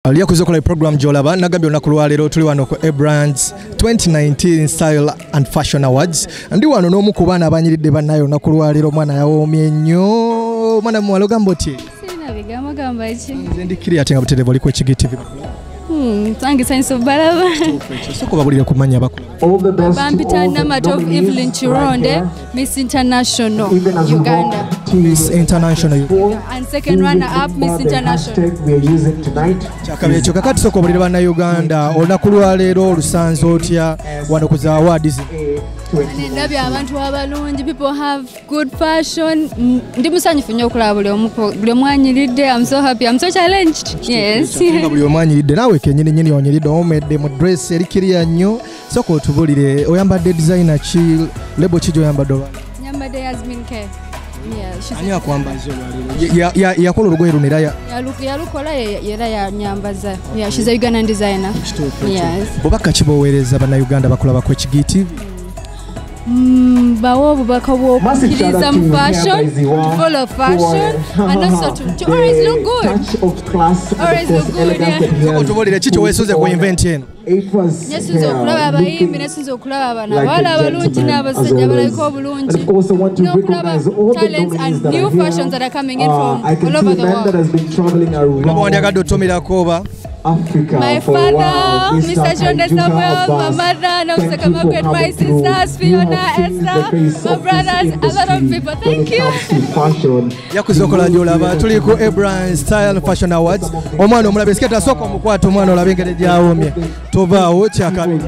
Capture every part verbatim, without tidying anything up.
Lyakuze kola program jolaba nagambye olunaku lwaleero tuli wano ku Abryanz twenty nineteen Style and Fashion Awards. Ndi wano n'omu ku baana abanyiridde bannayo olunaku lwaleero, omwana yawoomye nnyo. Mwana muwala ogamba otya? Sirina bigambo gamba ki? Nze ndikiri ate nga butereevu oli ku H G T V. Hmm, tangi science of balaba. Soko babulire kumanya abakulu. Bampita Namatovu Evelyn Kironde, Miss International Uganda. Miss International Uganda. And second runner up Miss International. Kyakabiri ekyo kakati soko babulire banna Uganda olunaku lwaleero olusanze otya wano ku za awards. Ndabye abantu abalungi, people have good fashion. Ndi musanyufu nnyo okulaba buli omu buli omwanyiridde. I'm so happy, I'm so challenged. Yes. Buli omwanyiridde naawe kenyini nyini onyiridde omedde mu dress erikiriya nnyo. Soko otubulire oyambadde designer ki, lebo ki gy'oyambadde oba? Nyambadde Yasmin K. Yeah, she's ani akwambaza olwaleero? Yakola olugoye luno era yalukola era yanyambaza. Yeah, she's a Ugandan designer. Yes. Bubaka ki bw'oweereza bannayuganda bakulaba ku H G T V? Mm, bawo obubaka bw'okukkiriza mu fashion, to follow fashion, and also to, to always look good. Always look good, yeah. Otubulire ki kyeweesuze ku event eno? Nesunze okulaba abayimbi, nesunze okulaba abana abawala abalungi n'abasajja abalabika obulungi, n'okulaba talents and new fashions that are coming in from all over the world. Baba wandyagadde otumirako oba? Africa. My father, Mister John Samuel, my mother, Nausaka Margaret, my sisters, Fiona, Esther, my brothers, a lot of people. Thank you. Yakuze okola gy'olaba tuli ku Abryanz Style and Fashion Awards. Omwana omulabe siketi asooka omukwata omwana olabe engeri gy'awoomye. Tovaawo kyakabiri.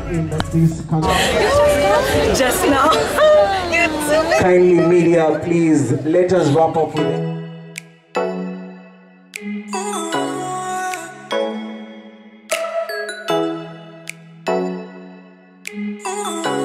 Just now. Kindly media, please let us wrap up with it. Oh